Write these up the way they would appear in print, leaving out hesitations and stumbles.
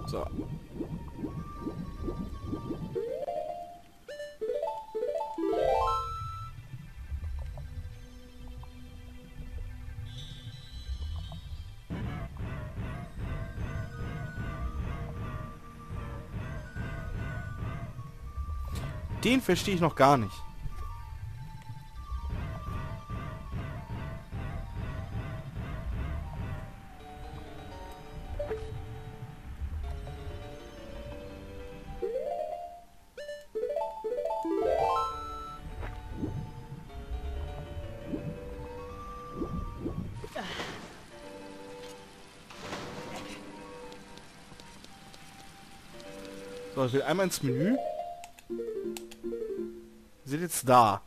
So. Den verstehe ich noch gar nicht. So, ich will einmal ins Menü. Wir sind jetzt da.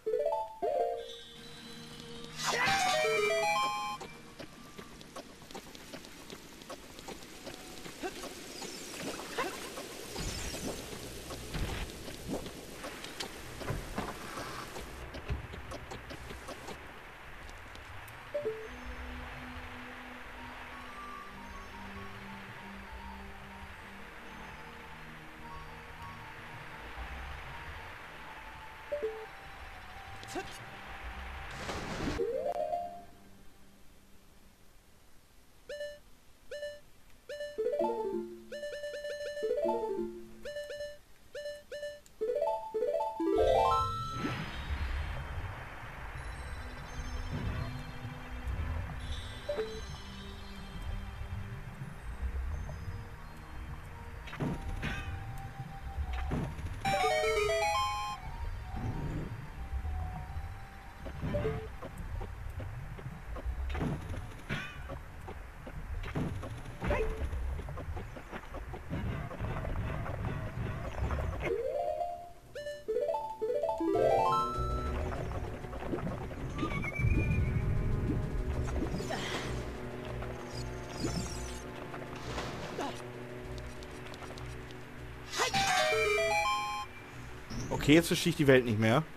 Okay, jetzt verstehe ich die Welt nicht mehr.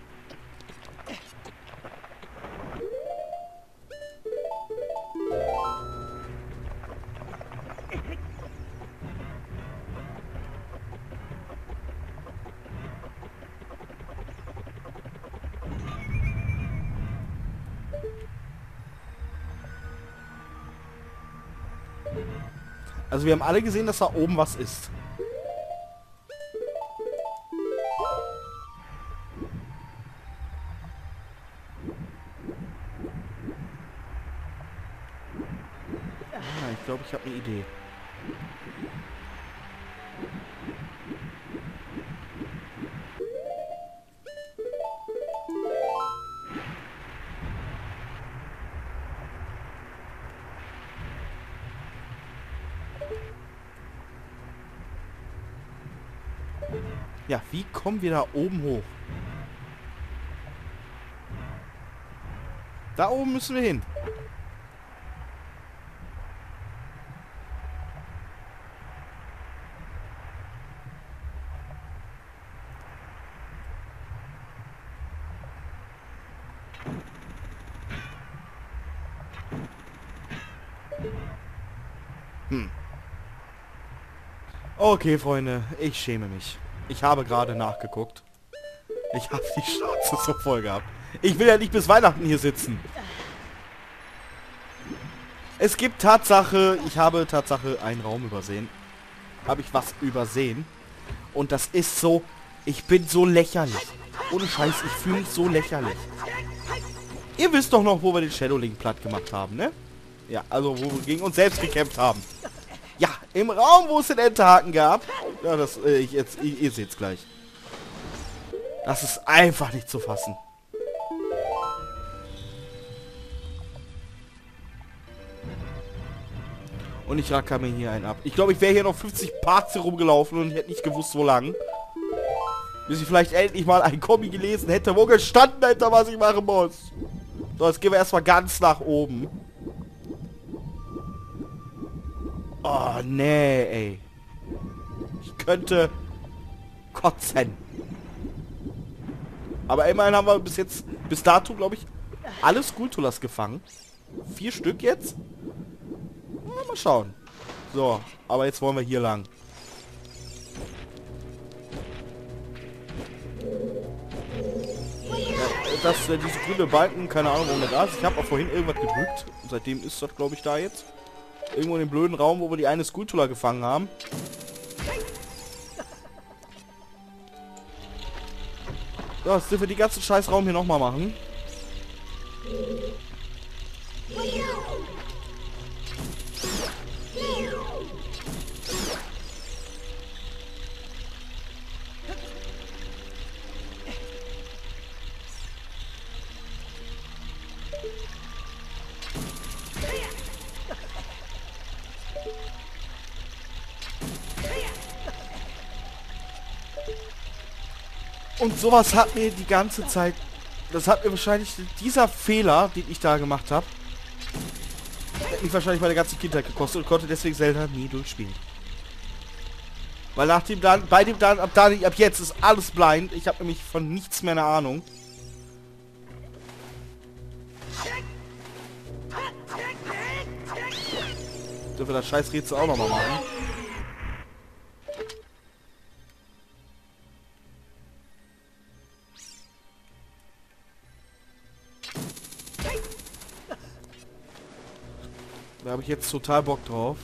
Also wir haben alle gesehen, dass da oben was ist. Ich glaube, ich habe eine Idee. Ja, wie kommen wir da oben hoch? Da oben müssen wir hin. Okay, Freunde, ich schäme mich. Ich habe gerade nachgeguckt. Ich habe die Schnauze so voll gehabt. Ich will ja nicht bis Weihnachten hier sitzen. Es gibt Tatsache, ich habe Tatsache einen Raum übersehen. Habe ich was übersehen. Und das ist so, ich bin so lächerlich. Ohne Scheiß, ich fühle mich so lächerlich. Ihr wisst doch noch, wo wir den Shadow Link platt gemacht haben, ne? Ja, also wo wir gegen uns selbst gekämpft haben. Ja, im Raum, wo es den Enterhaken gab. Ja, das, ihr seht es gleich. Das ist einfach nicht zu fassen. Und ich racker mir hier einen ab. Ich glaube, ich wäre hier noch 50 Parts herumgelaufen und hätte nicht gewusst, wo lang. Bis ich vielleicht endlich mal ein Kommi gelesen hätte, wo gestanden hätte, was ich machen muss. So, jetzt gehen wir erstmal ganz nach oben. Oh, nee, ey. Ich könnte kotzen. Aber immerhin haben wir bis dato, glaube ich, alle Skulltulas gefangen. 4 Stück jetzt. Ja, mal schauen. So, aber jetzt wollen wir hier lang. Diese grüne Balken, keine Ahnung, warum der da ist. Ich habe auch vorhin irgendwas gedrückt. Und seitdem ist das, glaube ich, da jetzt. Irgendwo in dem blöden Raum, wo wir die eine Skulltula gefangen haben. So, jetzt dürfen wir die ganzen Scheißraum hier nochmal machen. Und sowas hat mir die ganze Zeit... Das hat mir wahrscheinlich... Dieser Fehler, den ich da gemacht habe... Hat mich wahrscheinlich meine ganze Kindheit gekostet und konnte deswegen Zelda nie durchspielen. Weil nach dem dann... Bei dem dann... Ab jetzt ist alles blind. Ich habe nämlich von nichts mehr eine Ahnung. Dürfen wir das scheiß Rätsel auch nochmal machen. Da habe ich jetzt total Bock drauf.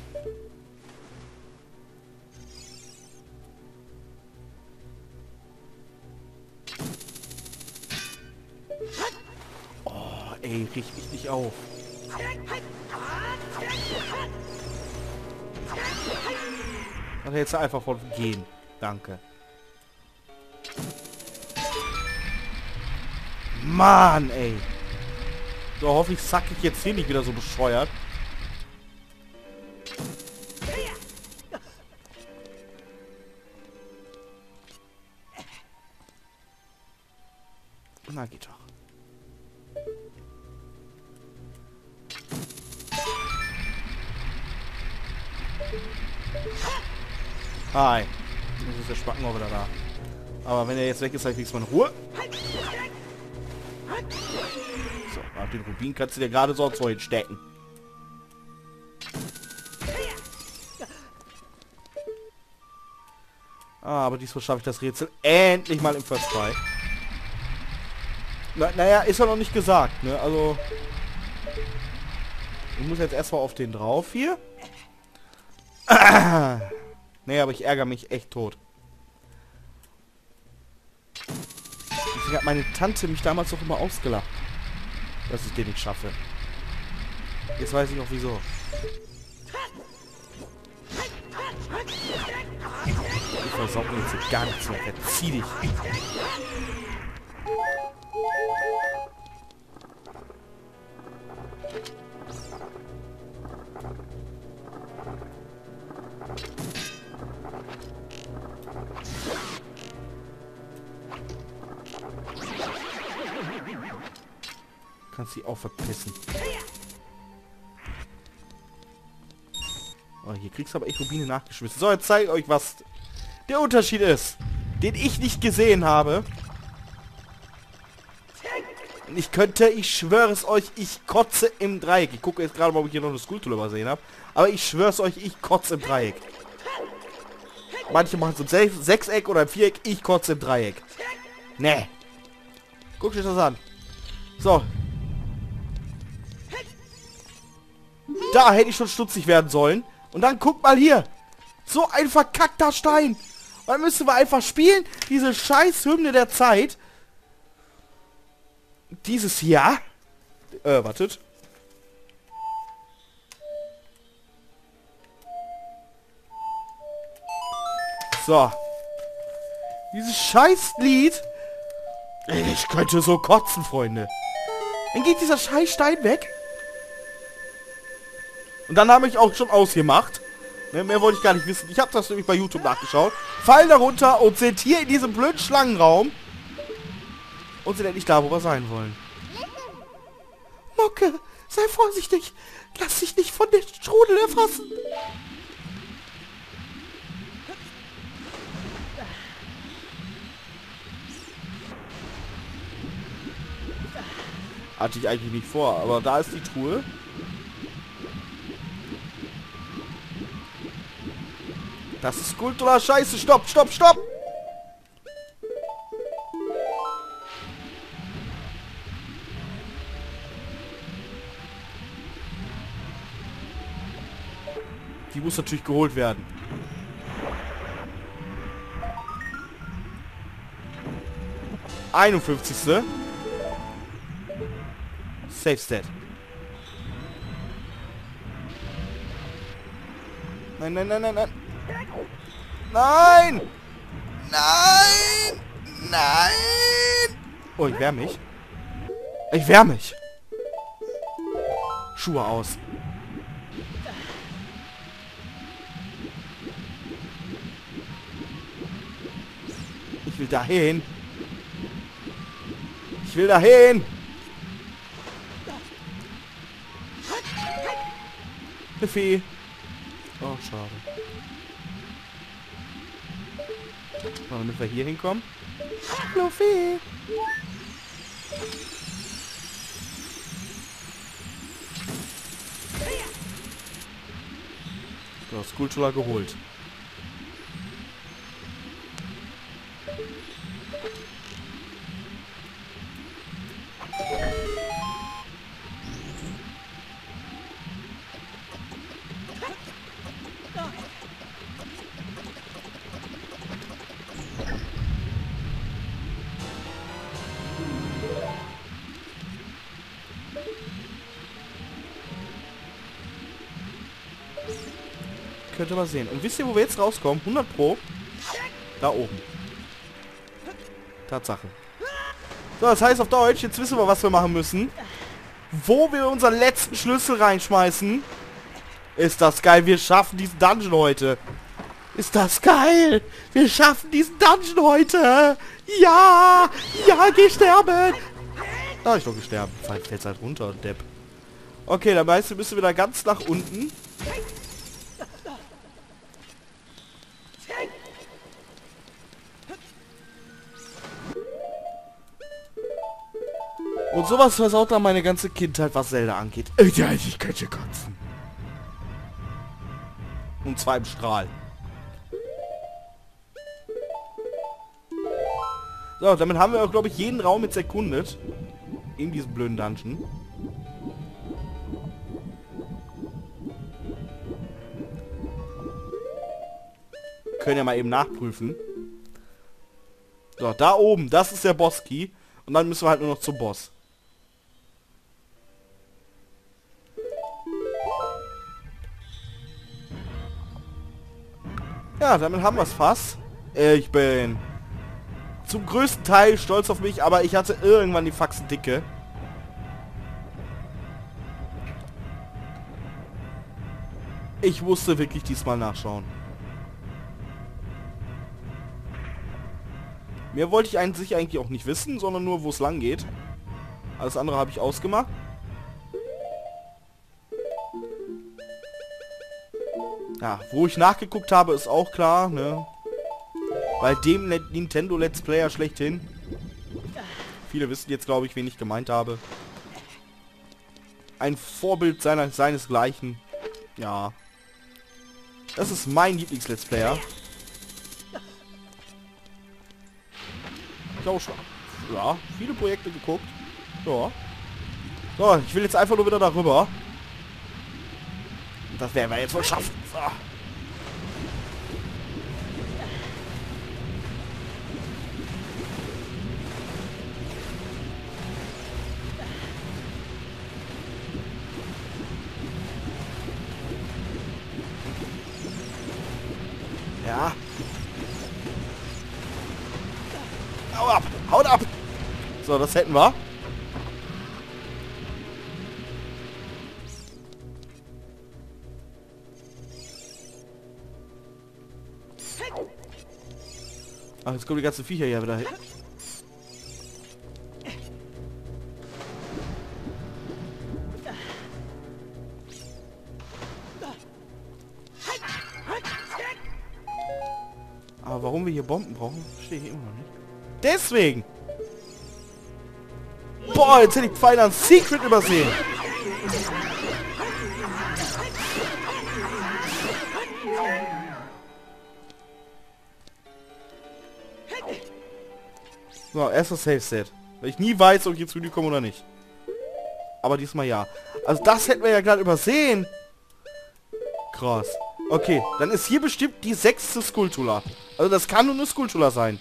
Oh, ey, riech mich nicht auf. Ach, jetzt einfach von gehen. Danke. Mann, ey. So, hoffe ich, sack ich jetzt hier nicht wieder so bescheuert. Na, geht doch. Hi. Jetzt ist der Spacken auch wieder da. Aber wenn er jetzt weg ist, dann kriegst du mal in Ruhe. So, nach den Rubin kannst du dir gerade so hinstecken. Ah, aber diesmal schaffe ich das Rätsel endlich mal im First Try. Naja, ist ja noch nicht gesagt, ne? Also... Ich muss jetzt erstmal auf den drauf hier. Nee, aber ich ärgere mich echt tot. Deswegen hat meine Tante mich damals doch immer ausgelacht, dass ich den nicht schaffe. Jetzt weiß ich auch wieso. Ich versaue mir jetzt hier gar nichts mehr. Verzieh dich. Kannst sie auch verpissen. Oh, hier kriegst du aber echt Rubine nachgeschmissen. So, jetzt zeige ich euch, was der Unterschied ist, den ich nicht gesehen habe. Und ich schwöre es euch, ich kotze im Dreieck. Ich gucke jetzt gerade mal, ob ich hier noch eine Skulptur übersehen habe. Aber ich schwöre es euch, ich kotze im Dreieck. Manche machen so ein Sechseck oder ein Viereck. Ich kotze im Dreieck. Nee. Guckt euch das an. So. Da hätte ich schon stutzig werden sollen. Und dann guckt mal hier. So ein verkackter Stein. Und dann müssen wir einfach spielen. Diese scheiß Hymne der Zeit. Dieses Jahr. Wartet. So. Dieses scheiß Lied. Ich könnte so kotzen, Freunde. Dann geht dieser scheiß Stein weg. Und dann habe ich auch schon ausgemacht. Ne, mehr wollte ich gar nicht wissen. Ich habe das nämlich bei YouTube nachgeschaut. Fallen da runter und sind hier in diesem blöden Schlangenraum. Und sind endlich da, wo wir sein wollen. Mocke, sei vorsichtig. Lass dich nicht von den Strudel erfassen. Hatte ich eigentlich nicht vor, aber da ist die Truhe. Das ist Skulltula. Scheiße. Stopp, stopp, stopp. Die muss natürlich geholt werden. ...51. Safe Stat. Nein, nein, nein, nein, nein. Nein! Nein! Nein! Oh, ich wehr mich. Ich wehr mich. Schuhe aus. Ich will dahin. Ich will dahin. Buffy. Oh, schade. So, damit wir hier hinkommen. Luffy. So, Skulltula geholt. Könnte man sehen. Und wisst ihr, wo wir jetzt rauskommen? 100 Pro. Da oben. Tatsache. So, das heißt auf Deutsch, jetzt wissen wir, was wir machen müssen. Wo wir unseren letzten Schlüssel reinschmeißen. Ist das geil. Wir schaffen diesen Dungeon heute. Ist das geil. Wir schaffen diesen Dungeon heute. Ja. Ja, geh sterben. Da ich doch gestorben. Fällt halt runter, Depp. Okay, dann weißt du, bist du wieder ganz nach unten. Und sowas versaut dann meine ganze Kindheit, was Zelda angeht. Ja, ich könnte kotzen. Und zwar im Strahl. So, damit haben wir auch, glaube ich, jeden Raum jetzt erkundet. In diesem blöden Dungeon. Können ja mal eben nachprüfen. So, da oben, das ist der Boss-Key. Und dann müssen wir halt nur noch zum Boss. Ja, damit haben wir es fast. Ich bin zum größten Teil stolz auf mich, aber ich hatte irgendwann die Faxen dicke. Ich musste wirklich diesmal nachschauen. Mehr wollte ich eigentlich auch nicht wissen, sondern nur, wo es lang geht. Alles andere habe ich ausgemacht. Ja, wo ich nachgeguckt habe, ist auch klar, ne? Bei dem Nintendo Let's Player schlechthin. Viele wissen jetzt, glaube ich, wen ich gemeint habe. Ein Vorbild seinesgleichen. Ja. Das ist mein Lieblings-Let's Player. Ich auch schon. Ja, viele Projekte geguckt. Ja. So, ich will jetzt einfach nur wieder darüber. Das werden wir jetzt wohl schaffen. So. Ja. Hau ab! Haut ab! So, das hätten wir. Ach, jetzt kommen die ganzen Viecher hier wieder hin. Aber warum wir hier Bomben brauchen, verstehe ich immer noch nicht. Deswegen! Boah, jetzt hätte ich Pfeil an Secret übersehen. So, erstes Safe Set. Weil ich nie weiß, ob ich jetzt zu dir komme oder nicht. Aber diesmal ja. Also das hätten wir ja gerade übersehen. Krass. Okay, dann ist hier bestimmt die 6. Skulltula. Also das kann nur eine Skulltula sein.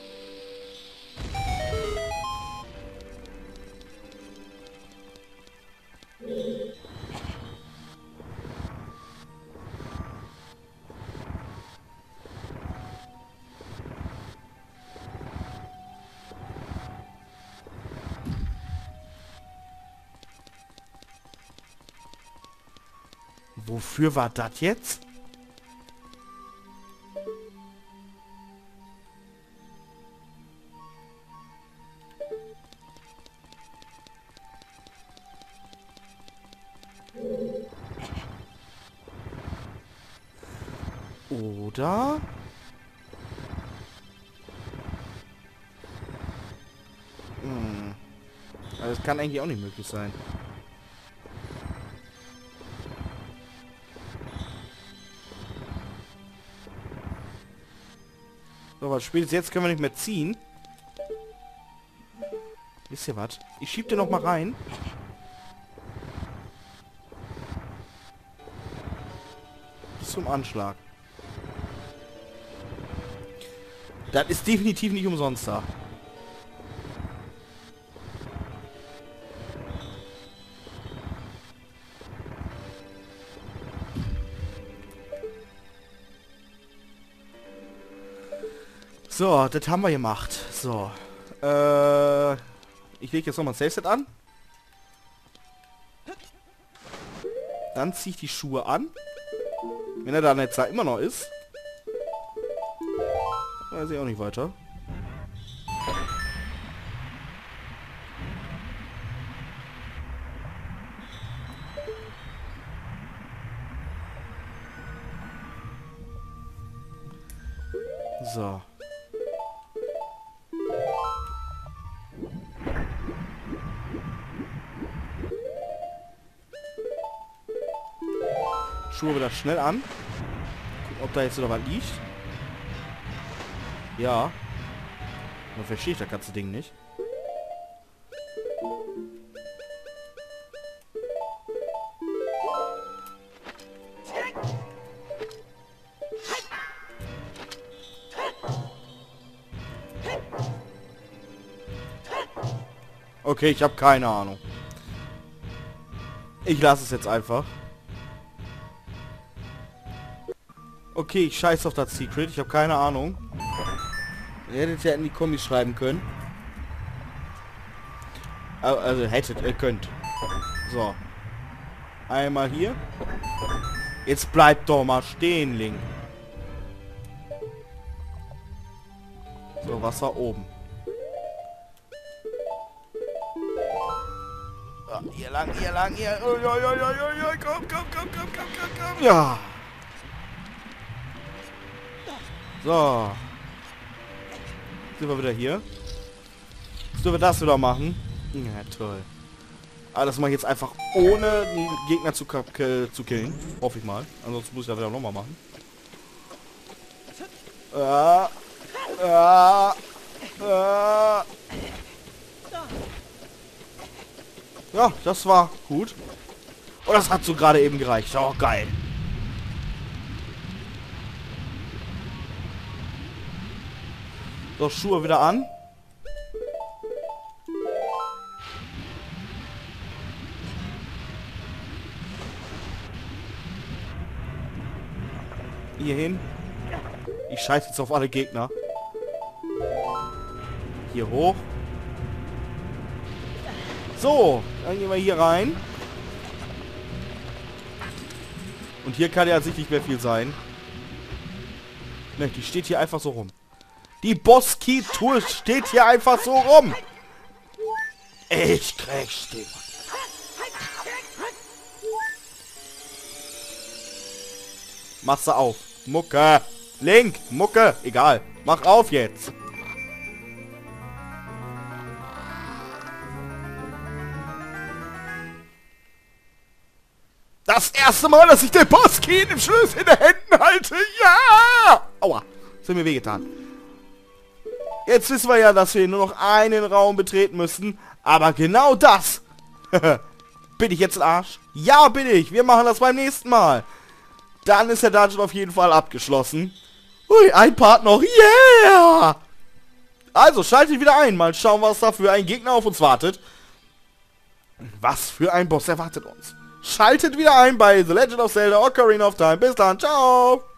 Wofür war das jetzt? Oder? Also das kann eigentlich auch nicht möglich sein. So, was spätestens jetzt können wir nicht mehr ziehen. Wisst ihr was? Ich schieb den noch mal rein. Bis zum Anschlag. Das ist definitiv nicht umsonst da. So, das haben wir gemacht. So. Ich lege jetzt nochmal ein Safe-Set an. Dann ziehe ich die Schuhe an. Wenn er da jetzt da immer noch ist. Weiß ich auch nicht weiter. So. Schuhe wieder schnell an. Gucken, ob da jetzt wieder was liegt. Ja. Man verstehe ich das ganze Ding nicht. Okay, ich habe keine Ahnung. Ich lasse es jetzt einfach. Okay, ich scheiß auf das Secret. Ich habe keine Ahnung. Ihr hättet ja in die Kommis schreiben können. Also hättet, ihr könnt. So. Einmal hier. Jetzt bleibt doch mal stehen, Link. So, Wasser oben. Ah, hier lang, hier lang, hier. Komm, komm. Ja. So. Sind wir wieder hier. Jetzt dürfen wir das wieder machen. Ja, toll. Aber das mache ich jetzt einfach ohne den Gegner zu killen. Hoffe ich mal. Ansonsten muss ich das wieder nochmal machen. Ja, das war gut. Oh, das hat so gerade eben gereicht. Oh, geil. So, Schuhe wieder an. Hier hin. Ich scheiße jetzt auf alle Gegner. Hier hoch. So, dann gehen wir hier rein. Und hier kann ja sich nicht mehr viel sein. Ne, die steht hier einfach so rum. Die Boss-Key-Tour steht hier einfach so rum. Ich krieg Stimme. Mach's auf. Mucke. Link. Mucke. Egal. Mach auf jetzt. Das erste Mal, dass ich den Boss-Key im Schlüssel in den Händen halte. Ja! Aua. Das hat mir wehgetan. Jetzt wissen wir ja, dass wir nur noch einen Raum betreten müssen. Aber genau das... Bin ich jetzt ein Arsch? Ja, bin ich. Wir machen das beim nächsten Mal. Dann ist der Dungeon auf jeden Fall abgeschlossen. Ui, ein Part noch. Yeah! Also, schaltet wieder ein. Mal schauen, was da für ein Gegner auf uns wartet. Was für ein Boss erwartet uns. Schaltet wieder ein bei The Legend of Zelda Ocarina of Time. Bis dann. Ciao!